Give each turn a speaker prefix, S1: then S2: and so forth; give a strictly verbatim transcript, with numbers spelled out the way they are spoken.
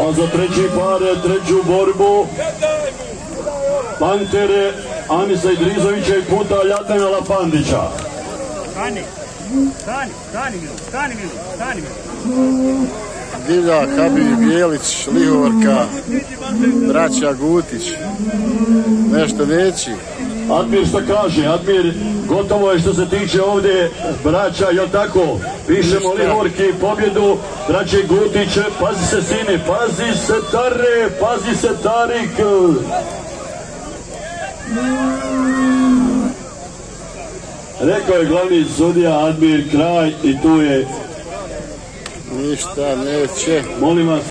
S1: A za treći pare, treću borbu Pantere Anisa Idrizovića i puta Ljatena Lapandića.
S2: Stani, stani, stani Milo, stani Milo, stani Milo.
S3: Divljak, Bjelić, Lihorka, braća Gutić, nešto veći.
S1: Admir šta kaže? Admir, gotovo je što se tiče ovdje braća, jel tako? Pišemo Lihorki pobjedu, braće Gutiće, pazi se sine, pazi se Tare, pazi se Tarik. Rekao je glavni sudija Admir kraj i tu je.
S3: Ništa neće.
S1: Molim vas.